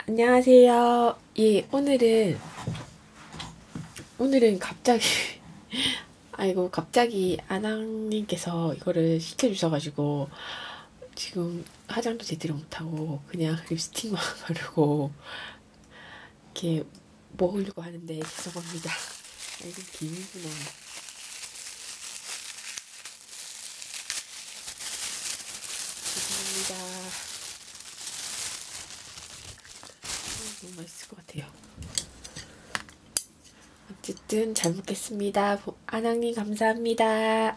안녕하세요. 예, 오늘은 갑자기, 아이고, 갑자기 아낭님께서 이거를 시켜주셔가지고, 지금 화장도 제대로 못하고, 그냥 립스틱만 바르고, 이렇게 먹으려고 하는데, 죄송합니다. 아, 이건 비밀구나. 죄송합니다. 너무 맛있을 것 같아요. 어쨌든 잘 먹겠습니다. 아낭님 감사합니다.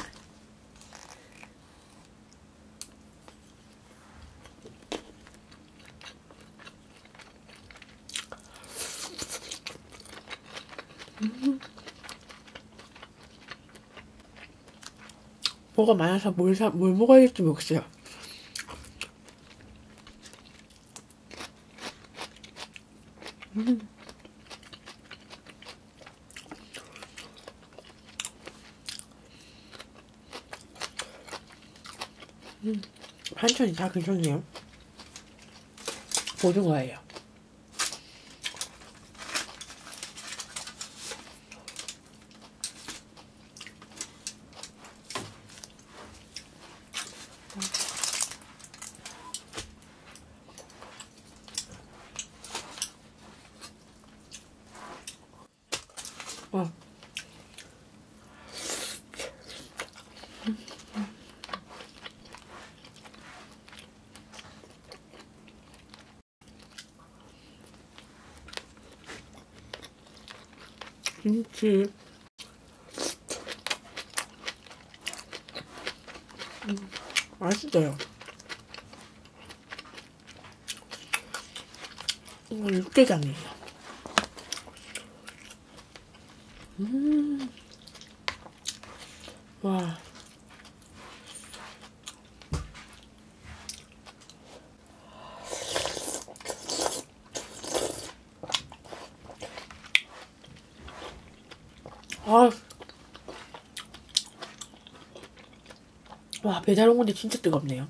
뭐가 많아서 뭘 먹어야 될지 모르겠어요. 반찬이 다 괜찮네요. 모든 거예요. 어. 김치. 맛있어요. 이거 육개장이에요. 와. 아. 와, 배달 온 건데 진짜 뜨겁네요.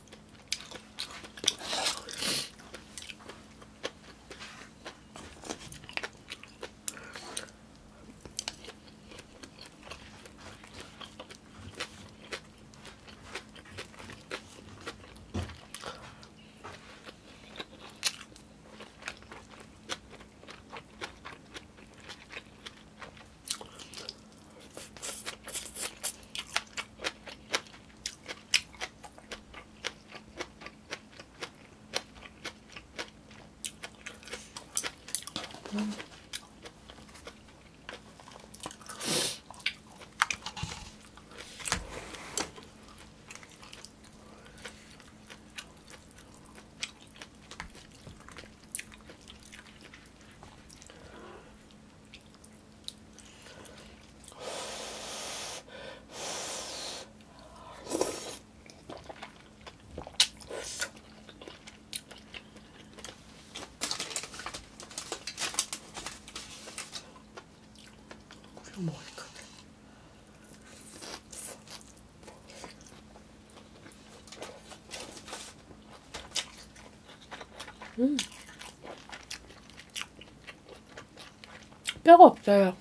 이거 먹으니까. 뼈가 없어요.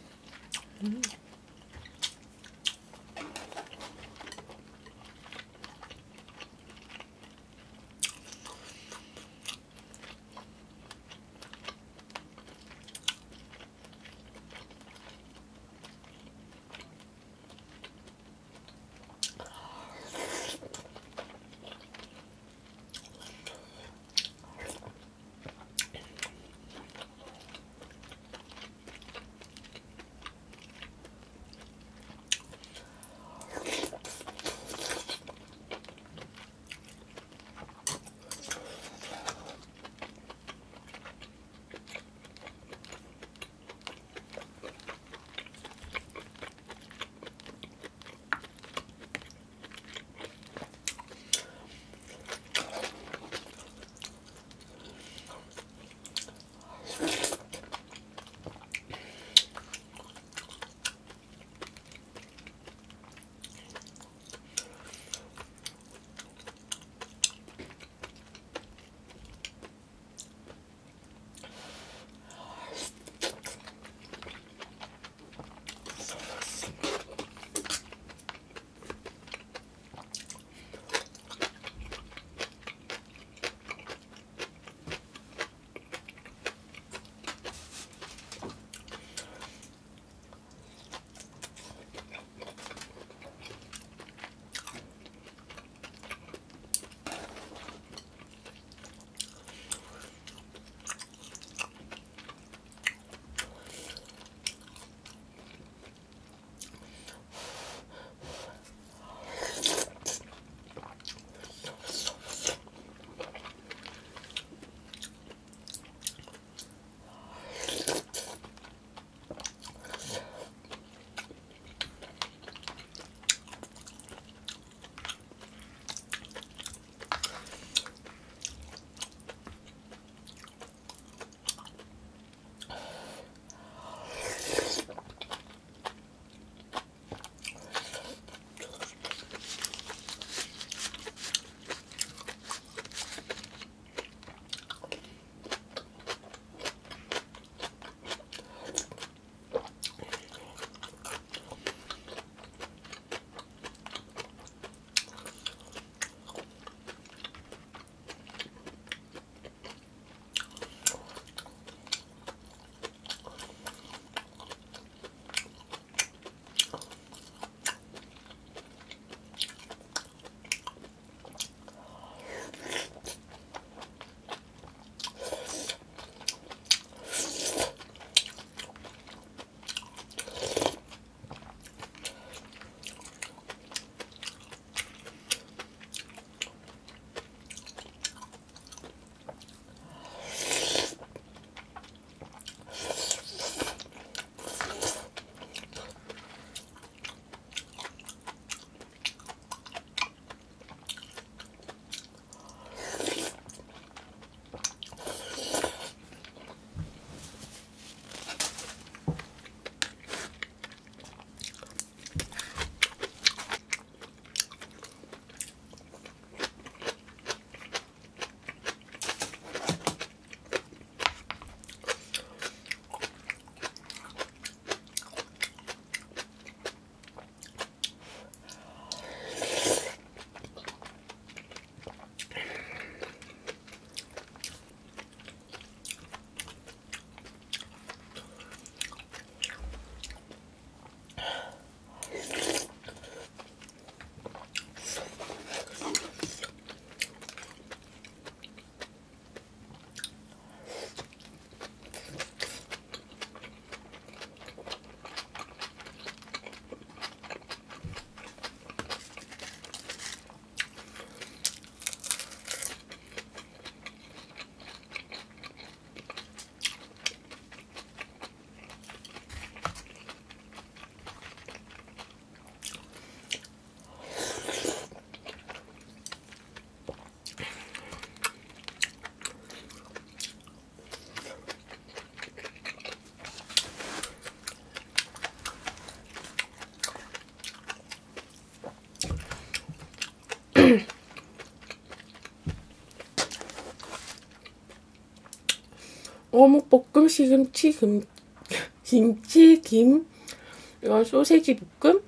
어묵볶음, 시금치, 김치, 김. 이건 소세지 볶음.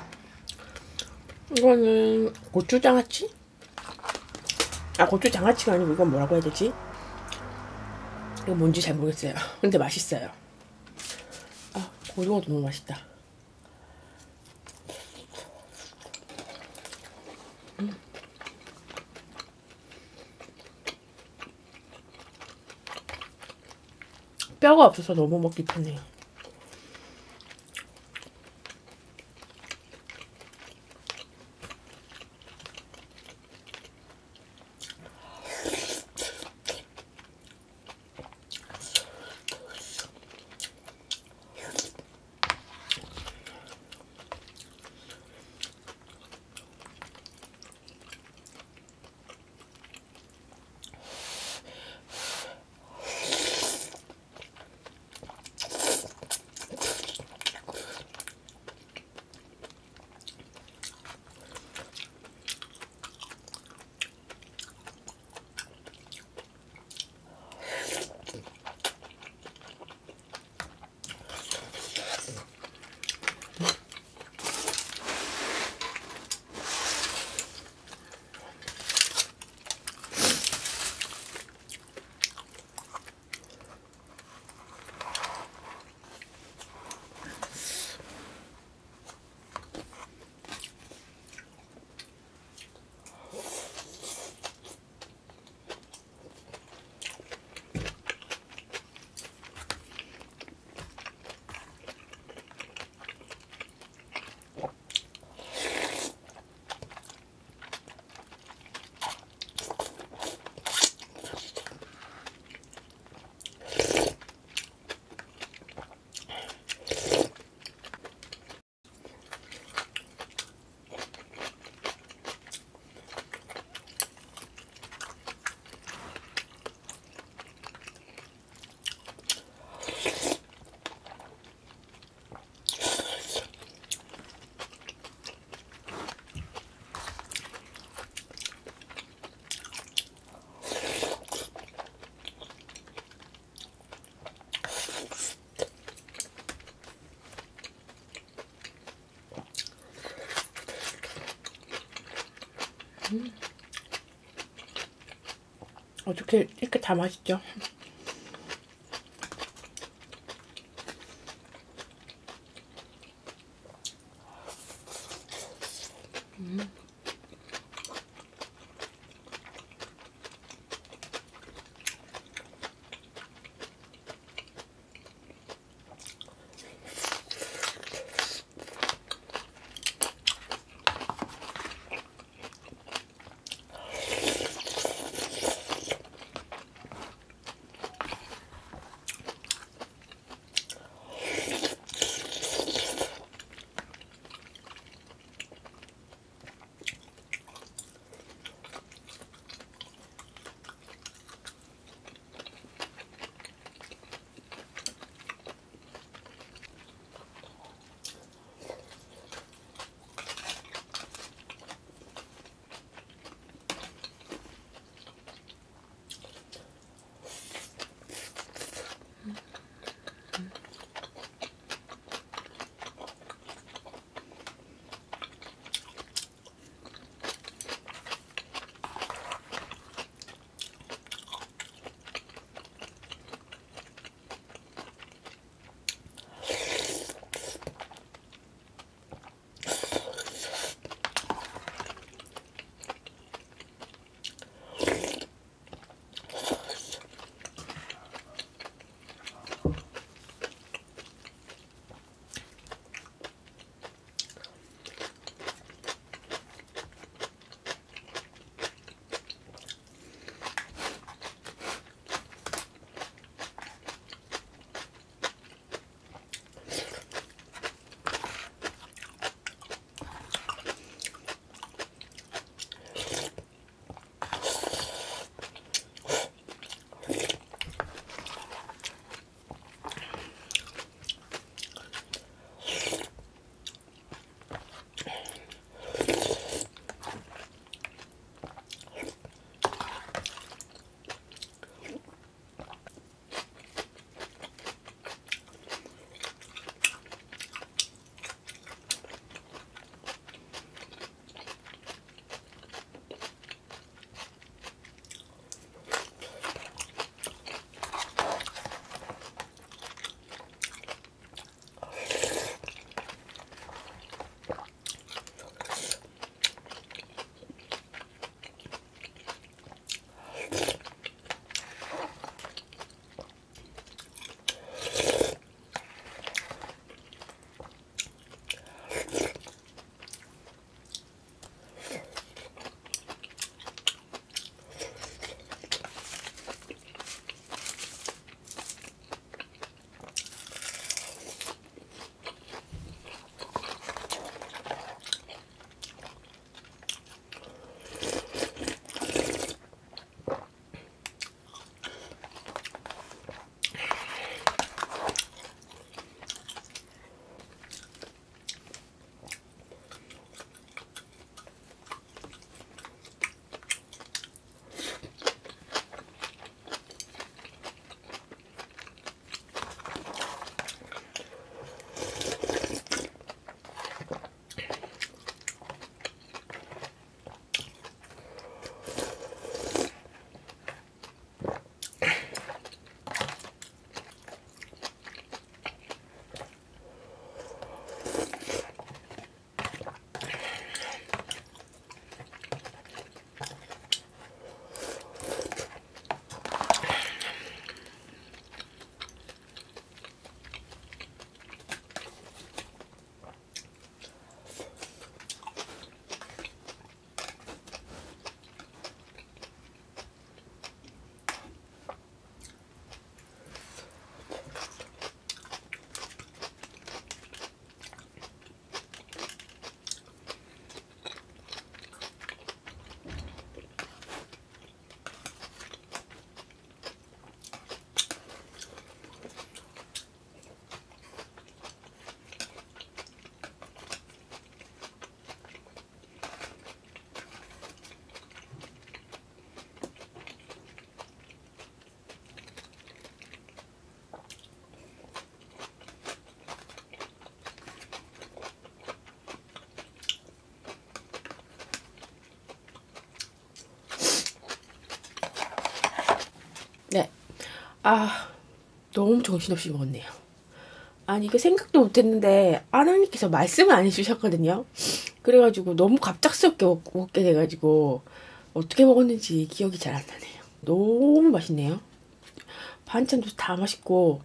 이거는 고추장아찌? 아, 고추장아찌가 아니고 이건 뭐라고 해야 되지? 이거 뭔지 잘 모르겠어요. 근데 맛있어요. 아, 고등어도 너무 맛있다. 뼈가 없어서 너무 먹기 편해요. 어떻게 이렇게 다 맛있죠? 아, 너무 정신없이 먹었네요. 아니, 이거 생각도 못했는데 하나님께서 말씀을 안 해주셨거든요. 그래가지고 너무 갑작스럽게 먹게 돼가지고 어떻게 먹었는지 기억이 잘 안 나네요. 너무 맛있네요. 반찬도 다 맛있고,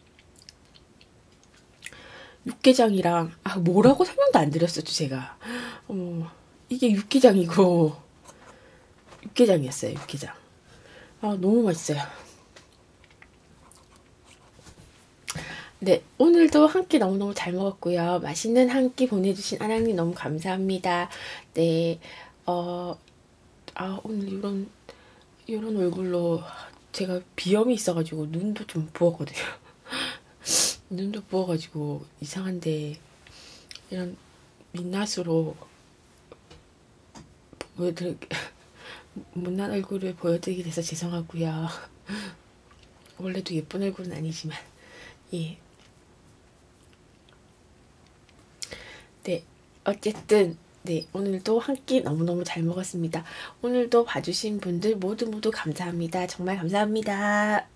육개장이랑, 뭐라고 설명도 안 드렸었죠, 제가. 이게 육개장이고, 육개장이었어요, 육개장. 너무 맛있어요. 네, 오늘도 한 끼 너무너무 잘 먹었고요. 맛있는 한 끼 보내주신 아랑님 너무 감사합니다. 네, 오늘 이런 얼굴로 제가 비염이 있어가지고 눈도 좀 부었거든요. 눈도 부어가지고 이상한데 이런 민낯으로 못난 얼굴을 보여드리게 돼서 죄송하고요. 원래도 예쁜 얼굴은 아니지만 예. 네, 어쨌든 네, 오늘도 한 끼 너무너무 잘 먹었습니다. 오늘도 봐주신 분들 모두 감사합니다. 정말 감사합니다.